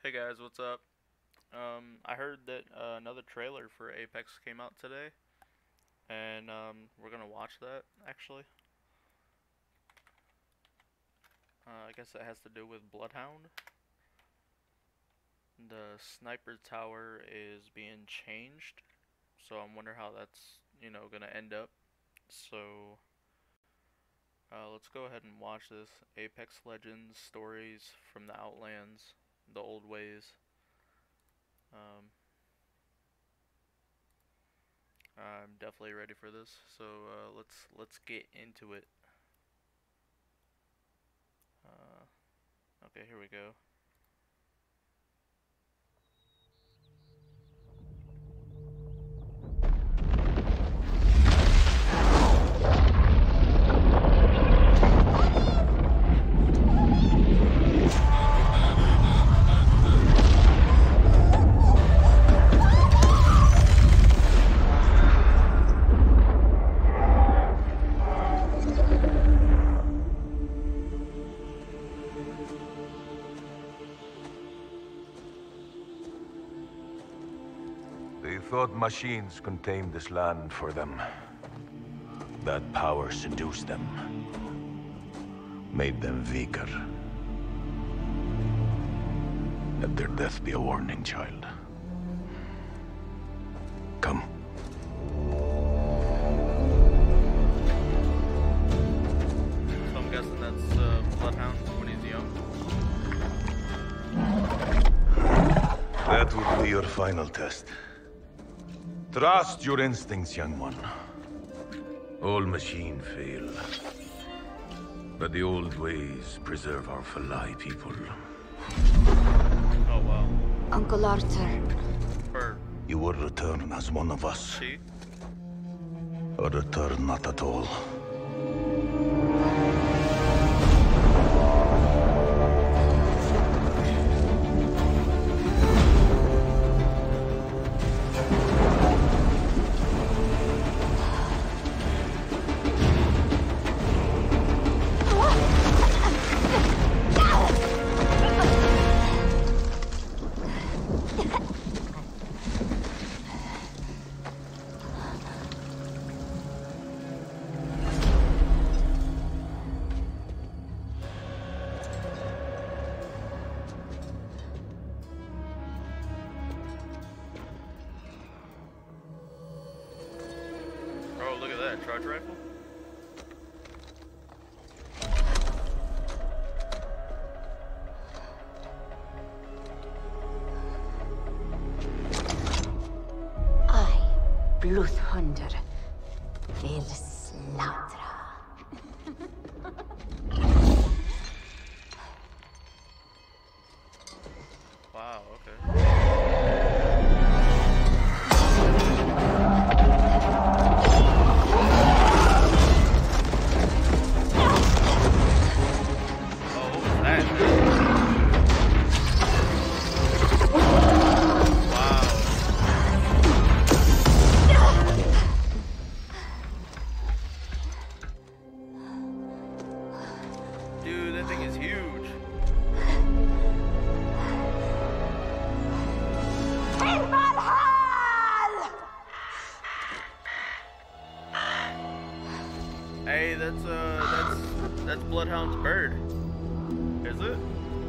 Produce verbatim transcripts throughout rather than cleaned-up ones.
Hey guys, what's up? Um, I heard that uh, another trailer for Apex came out today, and um, we're gonna watch that actually. Uh, I guess it has to do with Bloodhound. The sniper tower is being changed, so I'm wondering how that's you know gonna end up. So uh, let's go ahead and watch this. Apex Legends stories from the Outlands, the old ways. Um, I'm definitely ready for this, so uh, let's let's get into it. Uh, okay, here we go. They thought machines could tame this land for them. That power seduced them. Made them weaker. Let their death be a warning, child. Come. So I'm guessing that's uh, Bloodhound when he's young. That would be your final test. Trust your instincts, young one. All machines fail. But the old ways preserve our Falai people. Oh wow. Uncle Arthur. Bird. You will return as one of us. She? Or return not at all. Oh, look at that charge rifle. I, Bloodhunter, will slaughter. Wow. Okay. Dude, that thing is huge. Hey, that's uh, that's that's Bloodhound's bird. Is it?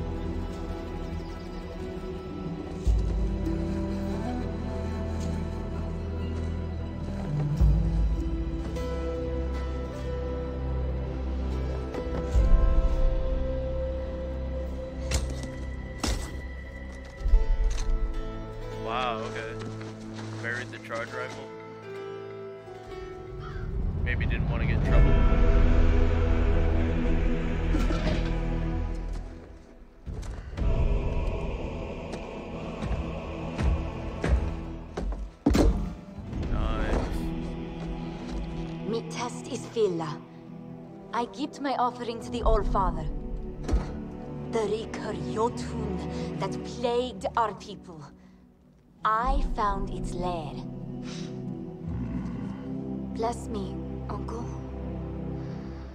Wow, okay. Buried the charge rifle. Maybe didn't want to get in trouble. Nice. My test is Villa. I give my offering to the All-Father. The Riker Jotun that plagued our people. I found its lair. Bless me, Uncle.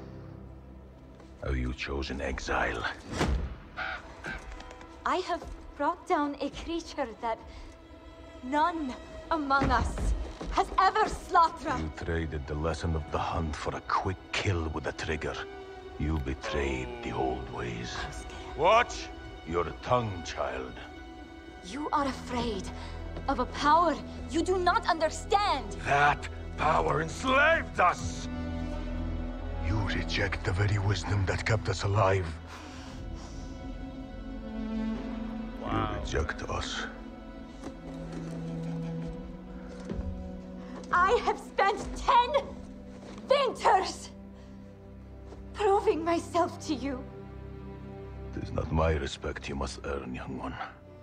Have you chosen exile? I have brought down a creature that none among us has ever slaughtered. You traded the lesson of the hunt for a quick kill with a trigger. You betrayed the old ways. Watch your tongue, child. You are afraid of a power you do not understand. That power enslaved us! You reject the very wisdom that kept us alive. Wow. You reject us. I have spent ten winters proving myself to you. It is not my respect you must earn, young one.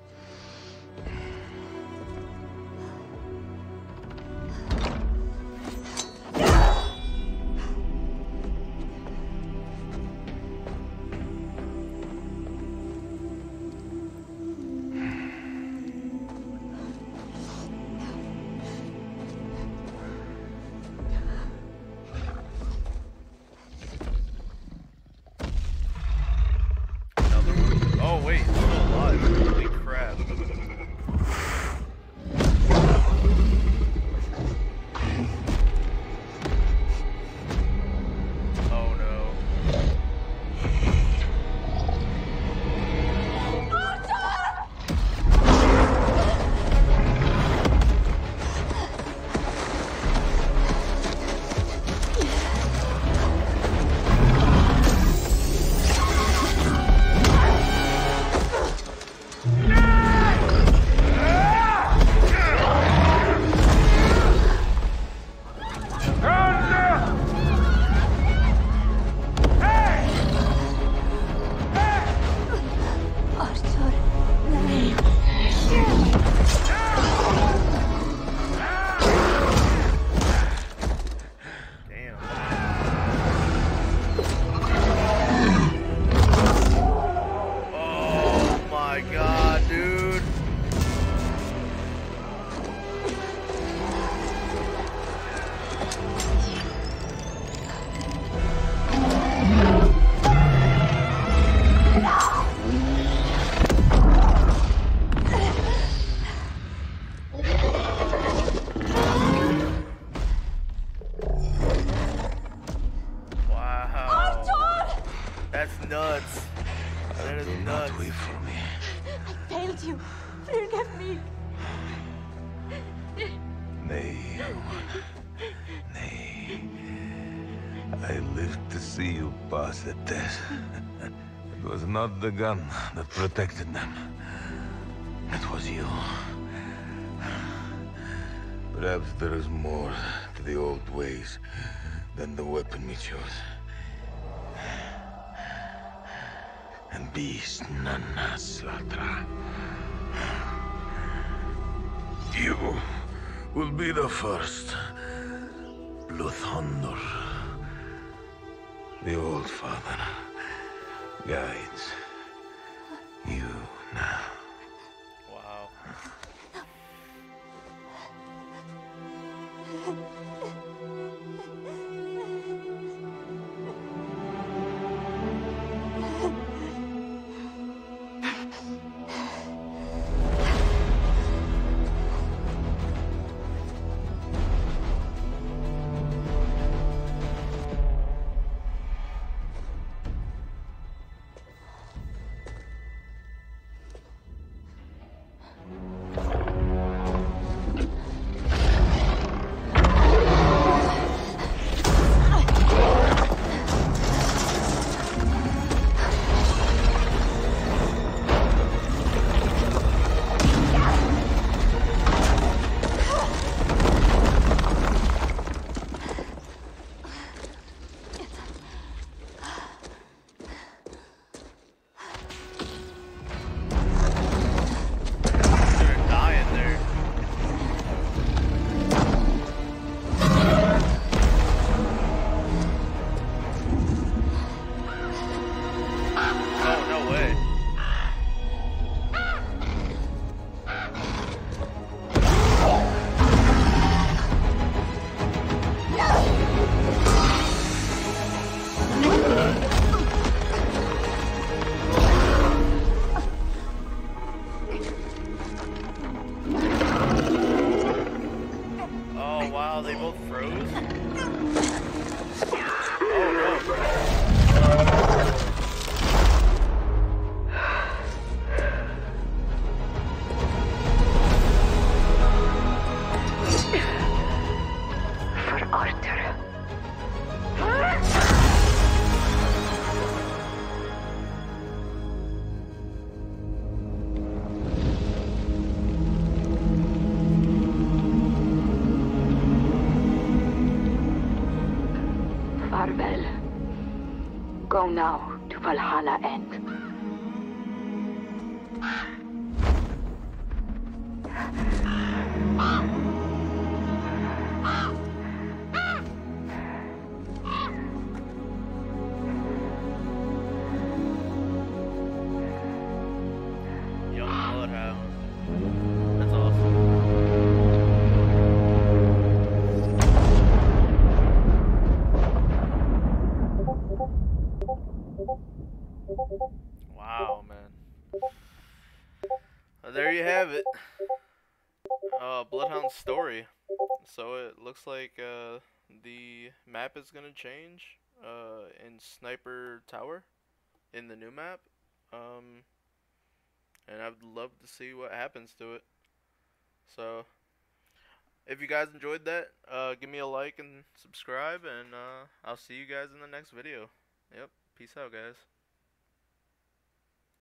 Oh wait, it's still alive. Holy crap. Oh no. That's nuts. That is Do nuts. not weep for me. I failed you. Forgive me. Nay, young one. Nay. I lived to see you pass the test. It was not the gun that protected them. It was you. Perhaps there is more to the old ways than the weapon we chose. And beast none slaughter. You will be the first. Luthunder. The old father guides you now. Wow. now to Valhalla end. Young Bloodhound. That's awesome. Wow, man. Uh, there you have it. Uh, Bloodhound's story. So it looks like uh, the map is gonna change uh, in Sniper Tower in the new map. Um, and I would love to see what happens to it. So if you guys enjoyed that, uh, give me a like and subscribe, and uh, I'll see you guys in the next video. Yep, peace out, guys.